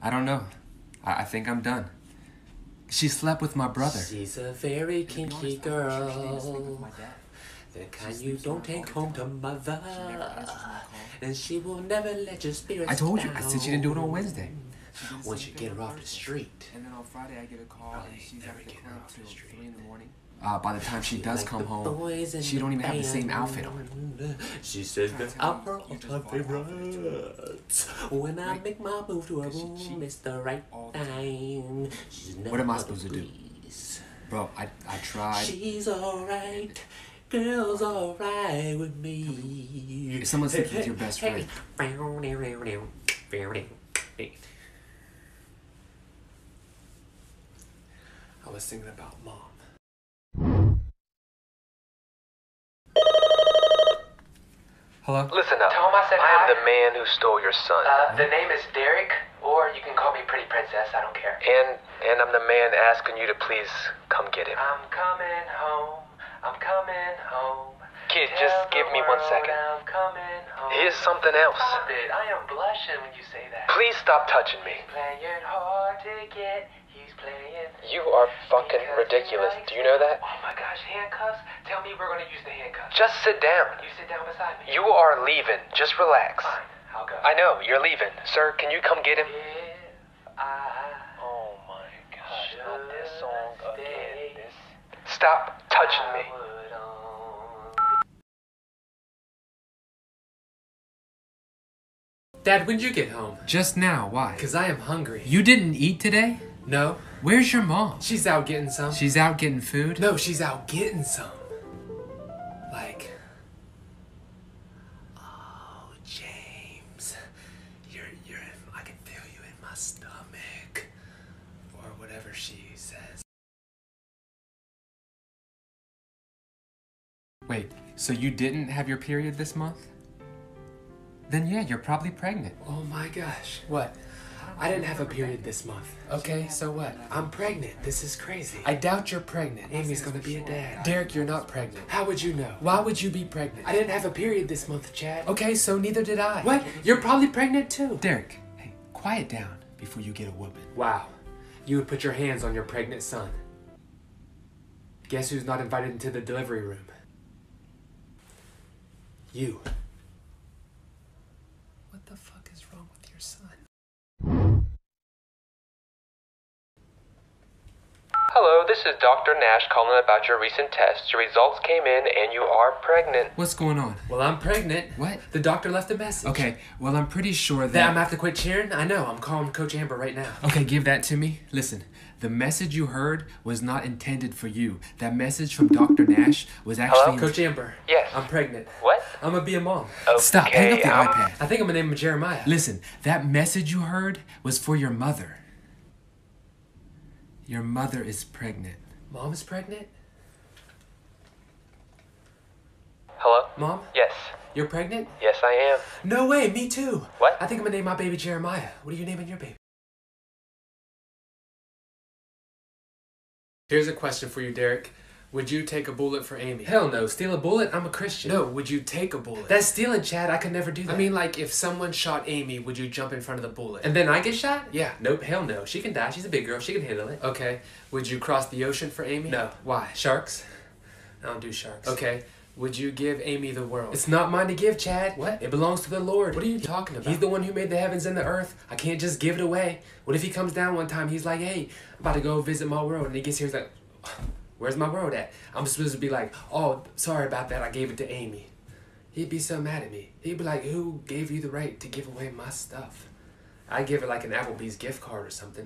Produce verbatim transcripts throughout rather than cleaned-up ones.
I don't know. I, I think I'm done. She slept with my brother. She's a very kinky girl. The kind you don't take home to mother. And she will never let your spirits down. I told you. I said she didn't do it on Wednesday. Once you get her off the street. And then on Friday I get a call and she's at the club till three in the morning. Uh, by the time she does Like come the home, boys in she don't even have the same band. outfit on. She says that I'm her all-time favorite. When I make my move to her room, it's the right time. She's What am I never supposed to do? please. Bro, I, I tried. She's alright. Girl's alright with me. If someone sleeps with your best friend. I was thinking about mom. Hello? Listen up. Tell him I said I am hi. the man who stole your son. Uh, the name is Derek, or you can call me Pretty Princess, I don't care. and and I'm the man asking you to please come get him. I'm coming home, I'm coming home. Kid, Tell just the give me one world second. I'm coming home. Here's something else. Stop it, I am blushing when you say that. Please stop touching me. Playing hard to get, he's playing. You are fucking because he ridiculous. likes Do you know that? Oh my gosh, handcuffs? Tell me we're gonna use the handcuffs. Just sit down. You sit down beside me. You are leaving. Just relax. Fine, I'll go. I know, you're leaving. Sir, can you come get him? If I Oh my gosh, not this song should again. stay, This. Stop touching me. I would only- Dad, when'd you get home? Just now, why? Cause I am hungry. You didn't eat today? No, Where's your mom? she's out getting some. She's out getting food? No, she's out getting some. Like, oh, James, you're you're in, I can feel you in my stomach, or whatever she says. Wait, so you didn't have your period this month? Then yeah, you're probably pregnant. Oh my gosh, what? I didn't have a period this month. Okay, so what? I'm pregnant. This is crazy. I doubt you're pregnant. Amy's gonna be a dad. Derek, you're not pregnant. How would you know? Why would you be pregnant? I didn't have a period this month, Chad. Okay, so neither did I. What? You're probably pregnant too. Derek, hey, quiet down before you get a whooping. Wow. You would put your hands on your pregnant son. Guess who's not invited into the delivery room? You. What the fuck is wrong with your son? Hello, this is Doctor Nash calling about your recent test. Your results came in and you are pregnant. What's going on? Well, I'm pregnant. What? The doctor left a message. Okay, well, I'm pretty sure That I'm that... gonna have to quit cheering? I know. I'm calling Coach Amber right now. Okay, give that to me. Listen, the message you heard was not intended for you. That message from Doctor Nash was actually... Coach Amber. Yes. I'm pregnant. What? I'm gonna be a mom. Stop, hang up the um, iPad. I think I'm gonna name him Jeremiah. Listen, that message you heard was for your mother. Your mother is pregnant. Mom is pregnant? Hello? Mom? Yes. You're pregnant? Yes, I am. No way, me too. What? I think I'm gonna name my baby Jeremiah. What are you naming your baby? Here's a question for you, Derek. Would you take a bullet for Amy? Hell no. Steal a bullet? I'm a Christian. No, would you take a bullet? That's stealing, Chad. I could never do that. I mean, like, if someone shot Amy, would you jump in front of the bullet? And then I get shot? Yeah. Nope, hell no. She can die. She's a big girl. She can handle it. Okay. Would you cross the ocean for Amy? No. Why? Sharks? I don't do sharks. Okay. Would you give Amy the world? It's not mine to give, Chad. What? It belongs to the Lord. What are you talking about? He's the one who made the heavens and the earth. I can't just give it away. What if he comes down one time, he's like, hey, I'm about to go visit my world. And he gets here, he's like, where's my world at? I'm supposed to be like, oh, sorry about that. I gave it to Amy. He'd be so mad at me. He'd be like, who gave you the right to give away my stuff? I'd give it like an Applebee's gift card or something.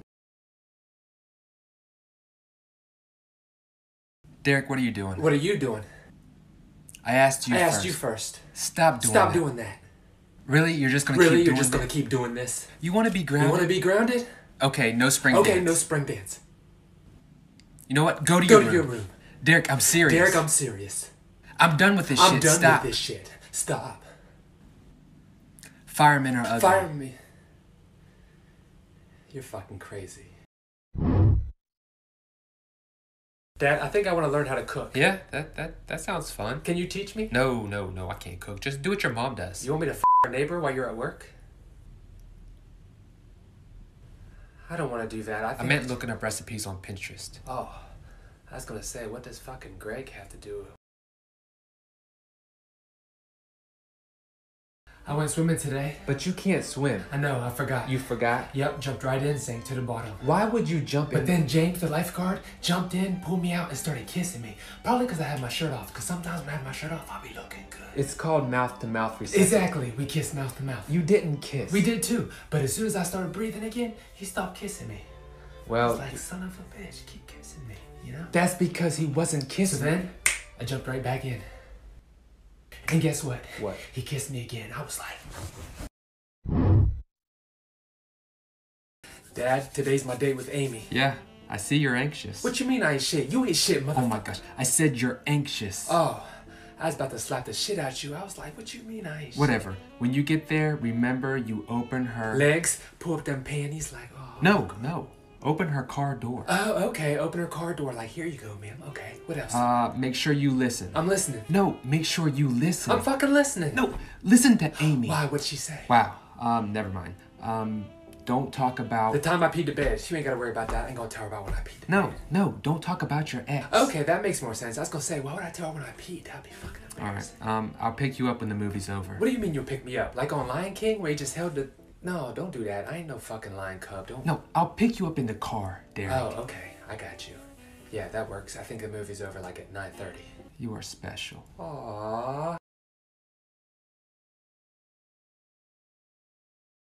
Derek, what are you doing? What are you doing? I asked you I first. asked you first. Stop doing Stop that. doing that. Really? You're just gonna Really? keep You're doing just gonna that? keep doing this? You want to be You grounded? want to be grounded? Okay, no spring Okay, dance. no spring dance. You know what? Go to Go your to room. your room. Derek, I'm serious. Derek, I'm serious. I'm done with this I'm shit. done Stop. with this shit. Stop. Firemen are ugly. Fire me. You're fucking crazy. Dad, I think I want to learn how to cook. Yeah, that, that, that sounds fun. Can you teach me? No, no, no, I can't cook. Just do what your mom does. You want me to f our neighbor while you're at work? I don't want to do that. I, I think meant looking up recipes on Pinterest. Oh, I was gonna say, what does fucking Greg have to do? I went swimming today. But you can't swim. I know, I forgot. You forgot? Yep, jumped right in, sank to the bottom. Why would you jump in? But then James, the lifeguard, jumped in, pulled me out, and started kissing me. Probably because I had my shirt off. Because sometimes when I have my shirt off, I'll be looking good. It's called mouth-to-mouth resuscitation. Exactly. We kissed mouth to mouth. You didn't kiss. We did too. But as soon as I started breathing again, he stopped kissing me. I Well, was like, son of a bitch, keep kissing me, you know? that's because he wasn't So kissing. then, I jumped right back in. And guess what? What? He kissed me again. I was like... Dad, today's my date with Amy. Yeah, I see you're anxious. What you mean I ain't shit? You ain't shit, motherfucker. Oh my gosh, I said you're anxious. Oh, I was about to slap the shit out you. I was like, what you mean I ain't shit? Whatever. When you get there, remember you open her... Legs, pull up them panties like, oh. No, no. Open her car door. Oh, okay. Open her car door like, here you go, ma'am. Okay, what else? Uh, make sure you listen. I'm listening. No, make sure you listen. I'm fucking listening. No, listen to Amy. Why? What'd she say? Wow. Um, never mind. Um, don't talk about... The time I peed the bed. She ain't gotta worry about that. I ain't gonna tell her about when I peed the No, bed. no, don't talk about your ex. Okay, that makes more sense. I was gonna say, why would I tell her when I peed? That'd be fucking Alright, embarrassing. um, I'll pick you up when the movie's over. What do you mean you'll pick me up? Like on Lion King where he just held the... No, don't do that. I ain't no fucking lion cub. Don't... No, I'll pick you up in the car, Derek. Oh, okay. I got you. Yeah, that works. I think the movie's over like at nine thirty. You are special. Aww.